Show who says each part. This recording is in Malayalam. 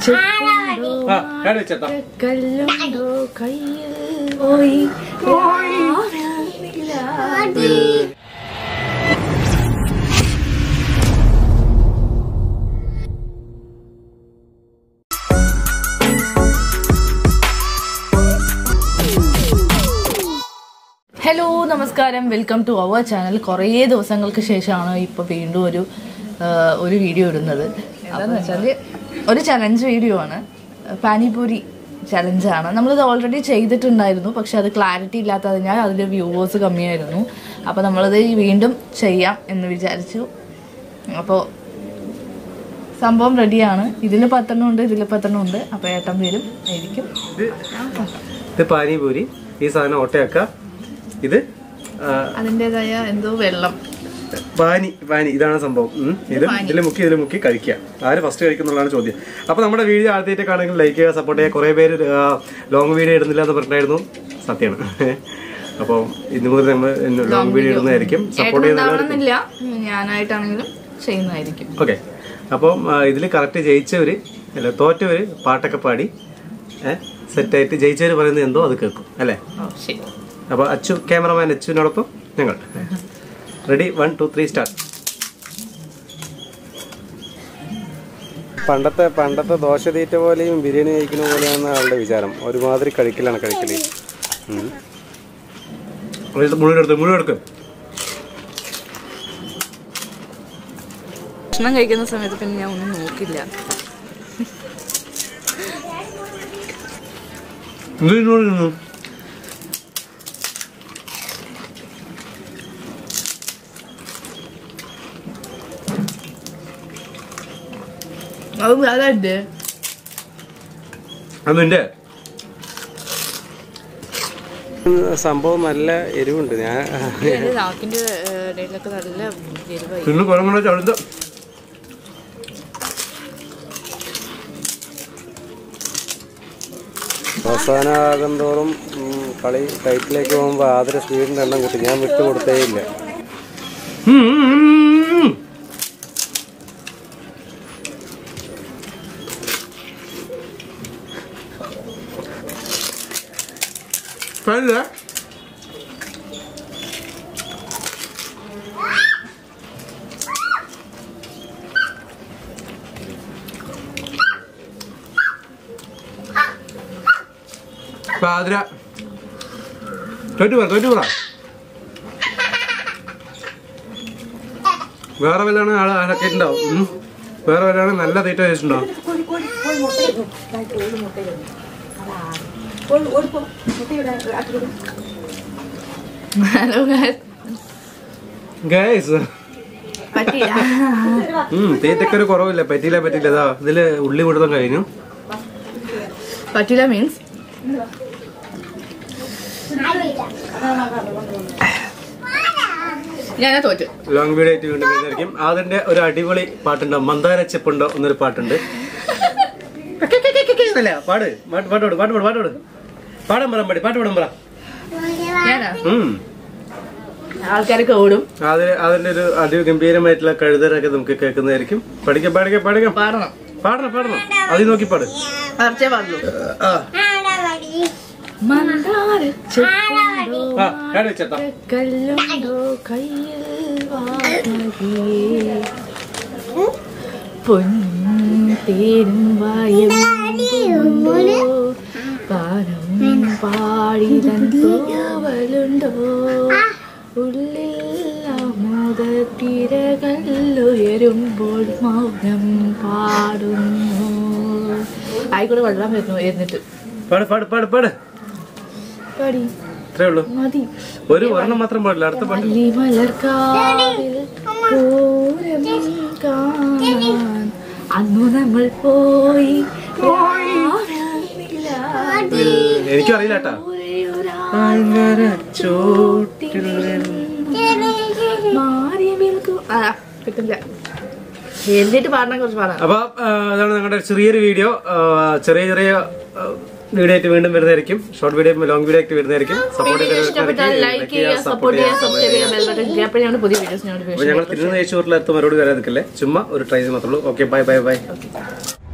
Speaker 1: ഹലോ നമസ്കാരം, വെൽക്കം ടു അവർ ചാനൽ. കുറേ ദിവസങ്ങൾക്ക് ശേഷമാണ് ഇപ്പോൾ വീണ്ടും ഒരു വീഡിയോ ഇടുന്നത്. എന്താണെന്ന് വെച്ചാൽ ഒരു ചലഞ്ച് വീഡിയോ ആണ്, പാനിപൂരി ചലഞ്ചാണ്. നമ്മളിത് ഓൾറെഡി ചെയ്തിട്ടുണ്ടായിരുന്നു, പക്ഷെ അത് ക്ലാരിറ്റി ഇല്ലാത്തതിനാൽ അതിൻ്റെ വ്യൂവേഴ്സ് കമ്മിയായിരുന്നു. അപ്പോൾ നമ്മളത് വീണ്ടും ചെയ്യാം എന്ന് വിചാരിച്ചു. അപ്പോൾ സംഭവം റെഡിയാണ്. ഇതിൽ 10 ഉണ്ട്, ഇതിൽ 10 ഉണ്ട്. അപ്പോൾ ഏട്ടൻ വരും ആയിരിക്കും.
Speaker 2: ഇത് പാനിപൂരി, ഈ സാധനം ഓട്ടയാക്കുക. ഇത്
Speaker 1: അതിൻ്റെതായ എന്തോ വെള്ളം,
Speaker 2: പാനി ഇതാണ് സംഭവം. ഇതിൽ മുക്കി കഴിക്കുക. ആര് ഫസ്റ്റ് കഴിക്കുന്നുള്ളതാണ് ചോദ്യം. അപ്പൊ നമ്മുടെ വീഡിയോ ആദ്യമായിട്ടൊക്കെയാണെങ്കിൽ ലൈക്ക് ചെയ്യുക, സപ്പോർട്ട് ചെയ്യുക. കുറെ പേര് ലോങ് വീഡിയോ ഇടുന്നില്ല എന്ന് പറഞ്ഞിട്ടായിരുന്നു, സത്യമാണ്. അപ്പോൾ ഇന്ന് മുതൽ നമ്മൾ ലോങ് വീഡിയോ ഇടുന്നതായിരിക്കും. സപ്പോർട്ട് ചെയ്യുന്നില്ല,
Speaker 1: ഞാനായിട്ടാണെങ്കിലും ചെയ്യുന്നതായിരിക്കും.
Speaker 2: ഓക്കെ. അപ്പം ഇതിൽ കറക്റ്റ് ജയിച്ചവര് അല്ല തോറ്റവര് പാട്ടൊക്കെ പാടി സെറ്റായിട്ട് ജയിച്ചവര് പറയുന്നത് എന്തോ അത് കേൾക്കും അല്ലേ? അപ്പൊ അച്ചു, ക്യാമറമാൻ അച്ചുവിനോടൊപ്പം ഞങ്ങൾ റെഡി. 1 2 3 സ്റ്റാർട്ട്. പണ്ടത്തെ ദോശ തീറ്റ പോലെയും ബിരിയാണി കഴിക്കുന്ന പോലെയാണ് ആളുടെ വിചാരം. ഒരുമാതിരി കഴിക്കല് മുഴുവെടുക്കും.
Speaker 1: ഭക്ഷണം കഴിക്കുന്ന സമയത്ത് പിന്നെ ഞാൻ ഒന്നും നോക്കില്ല.
Speaker 2: സംഭവം നല്ല എരിവുണ്ട്. അവസാനമാകും തോറും കളി ടൈറ്റിലേക്ക് പോകുമ്പോ ആദ്യ സ്പീഡിന്റെ എണ്ണം കിട്ടും. ഞാൻ വിട്ടു കൊടുത്തേ ഇല്ല. വേറെ വല്ലാണ് ആള് അടക്കിട്ടുണ്ടാവും. വേറെ വല്ലാണ് നല്ല തീറ്റ വെച്ചിട്ടുണ്ടാവും. തീറ്റക്കൊരു കുറവില്ല. പറ്റിയില്ല. ഇതാ ഇതില് ഉള്ളി കൊടുത്താൻ കഴിഞ്ഞു.
Speaker 1: പറ്റില്ല മീൻസ് ഞാനാ തോറ്റു.
Speaker 2: ലോങ് വീഡിയോ ആയിട്ട് വീണ്ടും വരുന്നതായിരിക്കും. അതിന്റെ ഒരു അടിപൊളി പാട്ടുണ്ടോ, മന്ദാര ചെപ്പുണ്ടോ എന്നൊരു പാട്ടുണ്ട്.
Speaker 1: ആൾക്കാരൊക്കെ ഓടും.
Speaker 2: അതിന്റെ ഒരു അതിഗംഭീരമായിട്ടുള്ള കഴുതരൊക്കെ നമുക്ക് കേൾക്കുന്നതായിരിക്കും. പാടണം. അതിൽ നോക്കി പാട്.
Speaker 1: പൊൻതേനും പാരം പാടിതൻ തോവലുണ്ടോ, ഉള്ളിൽ തിരകളുയരുമ്പോൾ മൗനം പാടുന്നു. ആയിക്കോട്ടെ, വെള്ളം വരുന്നിട്ട് പാടി മതി.
Speaker 2: ഒരു വർണ്ണം മാത്രം പാടില്ല. അടുത്ത പാട്ട്
Speaker 1: അന്നു നമ്മൾ പോയി.
Speaker 2: എനിക്കും അറിയില്ല കേട്ടാ.
Speaker 1: കിട്ടില്ല. എന്നിട്ട് പാടാൻ കുറച്ച് പാടാം.
Speaker 2: അപ്പൊ അതാണ് ഞങ്ങളുടെ ചെറിയൊരു വീഡിയോ. ചെറിയ വീഡിയോ ആയിട്ട് വീണ്ടും വരുന്നതായിരിക്കും. ഷോർട്ട് വീഡിയോ, ലോങ് വീഡിയോ ആയിട്ട് വരുന്നതായിരിക്കും. ഞങ്ങൾ തിരുനെയ്ച്ചോറിലെത്തും മറുപടി വരാൻ നിൽക്കല്ലേ, ചുമ്മാ ഒരു ട്രൈ മാത്രമേ ഉള്ളൂ. Okay, by.